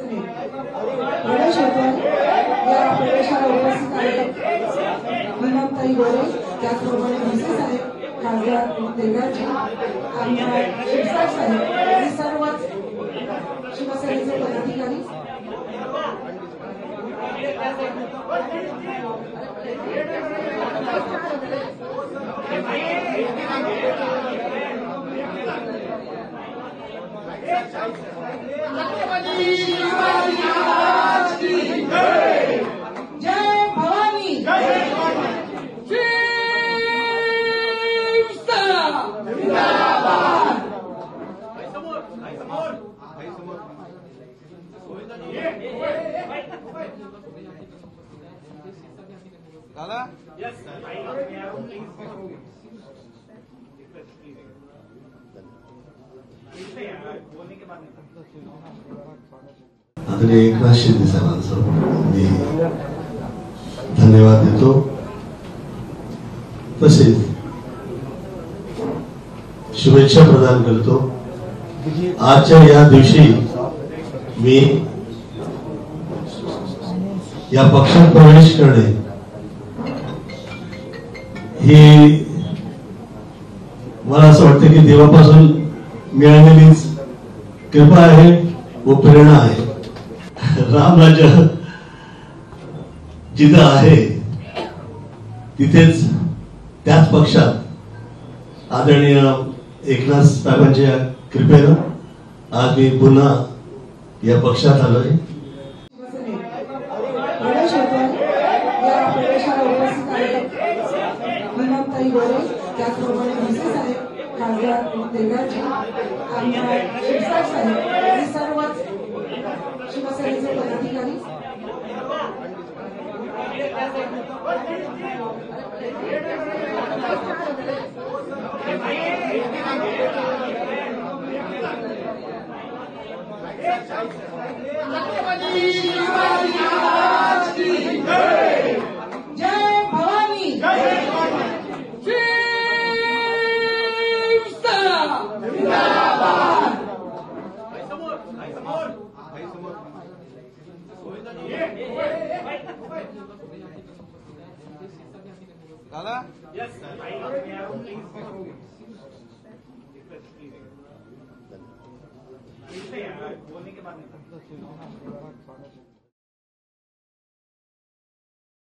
गणेश होते या प्रवेशाला उपस्थित आहेत नीलमताई गोरे, त्याचप्रमाणे भुसे साहेब, खासदार देवराजी, आमदार शिरसाट साहेब, हे सर्वच शिवसेनेचे पदाधिकारी. जय भवानी, आदरणीय एकनाथ शिंदे साहेबांचं मी धन्यवाद देतो. तसेच शुभेच्छा प्रदान करतो. आजच्या या दिवशी मी या पक्षात प्रवेश करणे ही मला असं वाटतं की देवापासून मिळालेलीच कृपा आहे व प्रेरणा आहे. रामराज्य जिथं आहे तिथेच त्याच पक्षात आदरणीय एकनाथ साहेबांच्या कृपेनं आज मी पुन्हा या पक्षात आलोय. गणेश होते या प्रवेशाला उपस्थित आहेत नीलमताई गोरे, त्याचप्रमाणे भुसे साहेब, खासदार देवराजी, आमदार शिरसाट साहेब, हे सर्वच शिवसेनेचे पदाधिकारी. जय भवानी, बोलने के बाद